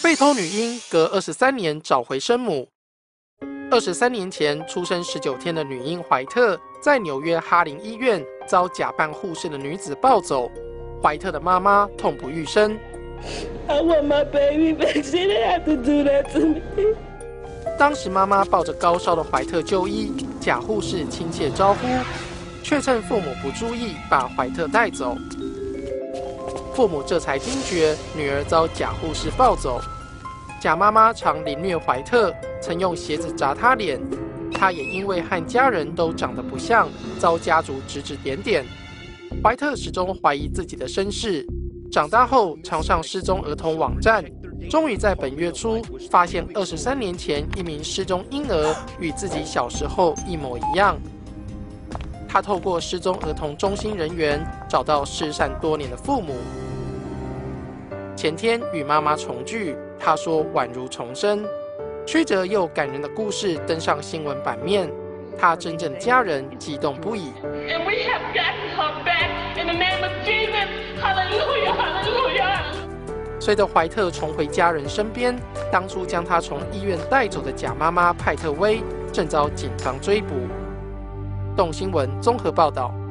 被偷女婴隔23年找回生母。23年前出生19天的女婴怀特，在纽约哈林医院遭假扮护士的女子抱走，怀特的妈妈痛不欲生。 I want my baby back. She didn't have to do that to me. 当时妈妈抱着高烧的怀特就医，假护士亲切招呼，却趁父母不注意把怀特带走。父母这才惊觉女儿遭假护士抱走。假妈妈常凌虐怀特，曾用鞋子砸她脸。她也因为和家人都长得不像，遭家族指指点点。怀特始终怀疑自己的身世，长大后常上失踪儿童网站，终于在本月初发现23年前一名失踪婴儿与自己小时候一模一样。他透过失踪儿童中心人员找到失散多年的父母。前天与妈妈重聚，他说宛如重生。曲折又感人的故事登上新闻版面，他真正的家人激动不已。 And we have gotten her back in the name of Jesus. Hallelujah, hallelujah. 随着怀特重回家人身边，当初将他从医院带走的假妈妈派特薇正遭警方追捕。动新闻综合报道。